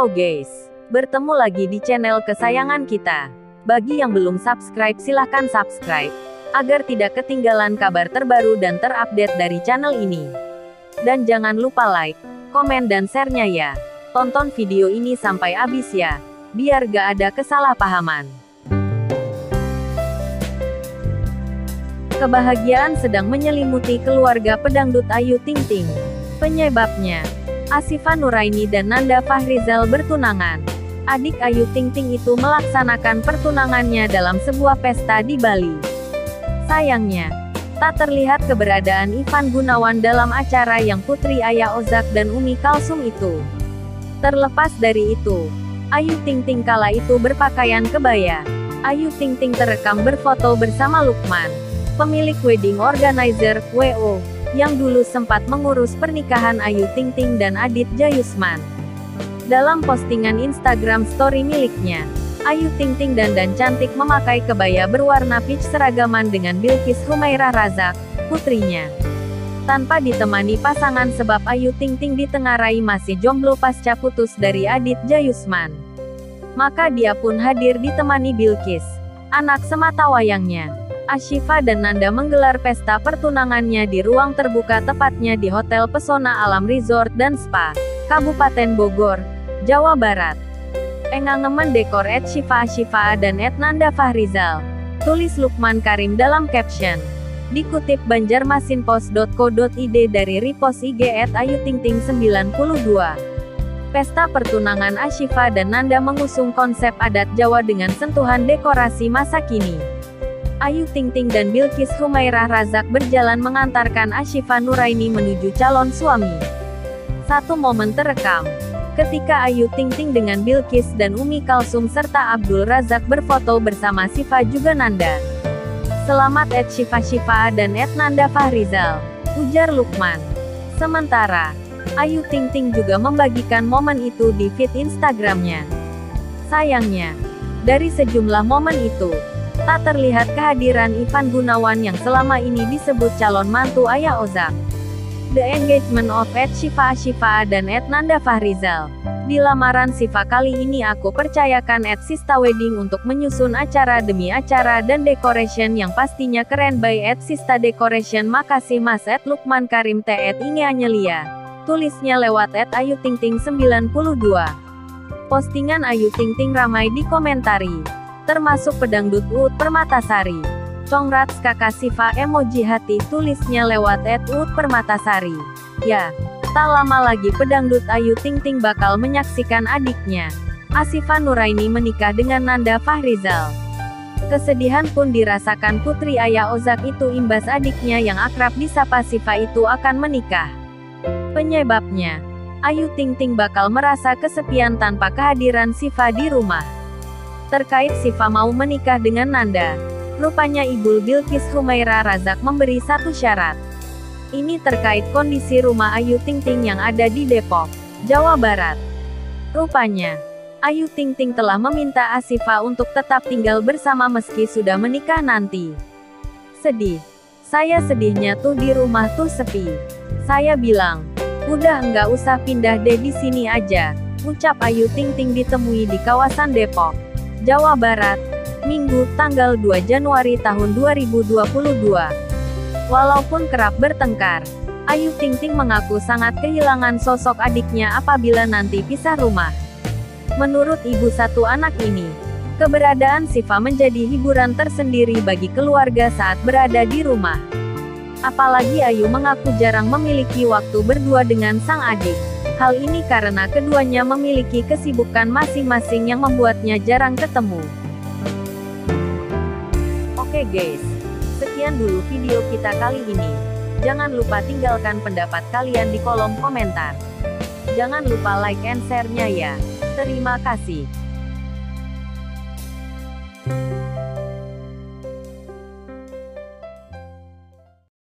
Halo guys, bertemu lagi di channel kesayangan kita. Bagi yang belum subscribe silahkan subscribe, agar tidak ketinggalan kabar terbaru dan terupdate dari channel ini. Dan jangan lupa like, komen dan share-nya ya. Tonton video ini sampai habis ya, biar gak ada kesalahpahaman. Kebahagiaan sedang menyelimuti keluarga pedangdut Ayu Ting Ting. Penyebabnya, Ashifa Nuraini dan Nanda Fahrizal bertunangan. Adik Ayu Ting Ting itu melaksanakan pertunangannya dalam sebuah pesta di Bali. Sayangnya, tak terlihat keberadaan Ivan Gunawan dalam acara yang Putri Aya Ozak dan Umi Kalsum itu. Terlepas dari itu, Ayu Ting Ting kala itu berpakaian kebaya. Ayu Ting Ting terekam berfoto bersama Lukman, pemilik wedding organizer, WO, yang dulu sempat mengurus pernikahan Ayu Ting Ting dan Adit Jayusman. Dalam postingan Instagram story miliknya, Ayu Ting Ting dandan cantik memakai kebaya berwarna peach seragaman dengan Bilkis Humairah Razak, putrinya. Tanpa ditemani pasangan sebab Ayu Ting Ting ditengarai masih jomblo pasca putus dari Adit Jayusman. Maka dia pun hadir ditemani Bilkis, anak sematawayangnya. Ashifa dan Nanda menggelar pesta pertunangannya di ruang terbuka tepatnya di Hotel Pesona Alam Resort dan Spa, Kabupaten Bogor, Jawa Barat. Engangemen dekor @Shifa dan @Nanda Fahrizal. Tulis Lukman Karim dalam caption. Dikutip banjarmasinpost.co.id dari repost IG @ayutingting92. Pesta pertunangan Ashifa dan Nanda mengusung konsep adat Jawa dengan sentuhan dekorasi masa kini. Ayu Ting Ting dan Bilkis Humairah Razak berjalan mengantarkan Ashifa Nuraini menuju calon suami. Satu momen terekam ketika Ayu Ting Ting dengan Bilkis dan Umi Kalsum serta Abdul Razak berfoto bersama Shifa juga Nanda. Selamat @Shifa dan @Nanda Fahrizal, ujar Lukman. Sementara, Ayu Ting Ting juga membagikan momen itu di feed Instagramnya. Sayangnya, dari sejumlah momen itu, tak terlihat kehadiran Ivan Gunawan yang selama ini disebut calon mantu Aya Ozak. The engagement of @Shifa dan @Nanda Fahrizal. Di lamaran Shifa kali ini aku percayakan @Sista Wedding untuk menyusun acara demi acara dan decoration yang pastinya keren by @Sista Decoration. Makasih Mas @Lukman Karim @Ingeanyelia. Tulisnya lewat @ayutingting92. Postingan Ayu Ting Ting ramai dikomentari, termasuk pedangdut Uut Permatasari. Congrats kakak Shifa emoji hati, tulisnya lewat @Uut Permatasari. Ya, tak lama lagi pedangdut Ayu Ting Ting bakal menyaksikan adiknya, Ashifa Nuraini menikah dengan Nanda Fahrizal. Kesedihan pun dirasakan Putri Aya Ozak itu imbas adiknya yang akrab disapa Shifa itu akan menikah. Penyebabnya, Ayu Ting Ting bakal merasa kesepian tanpa kehadiran Shifa di rumah. Terkait Shifa mau menikah dengan Nanda, rupanya Ibu Bilkis Humairah Razak memberi satu syarat. Ini terkait kondisi rumah Ayu Ting Ting yang ada di Depok, Jawa Barat. Rupanya, Ayu Ting Ting telah meminta Ashifa untuk tetap tinggal bersama meski sudah menikah nanti. Sedih. Saya sedihnya tuh di rumah tuh sepi. Saya bilang, udah nggak usah pindah deh di sini aja, ucap Ayu Ting Ting ditemui di kawasan Depok, Jawa Barat, Minggu, tanggal 2 Januari tahun 2022. Walaupun kerap bertengkar, Ayu Ting Ting mengaku sangat kehilangan sosok adiknya apabila nanti pisah rumah. Menurut ibu satu anak ini, keberadaan Shifa menjadi hiburan tersendiri bagi keluarga saat berada di rumah. Apalagi Ayu mengaku jarang memiliki waktu berdua dengan sang adik. Hal ini karena keduanya memiliki kesibukan masing-masing yang membuatnya jarang ketemu. Oke guys, sekian dulu video kita kali ini. Jangan lupa tinggalkan pendapat kalian di kolom komentar. Jangan lupa like and share-nya ya. Terima kasih.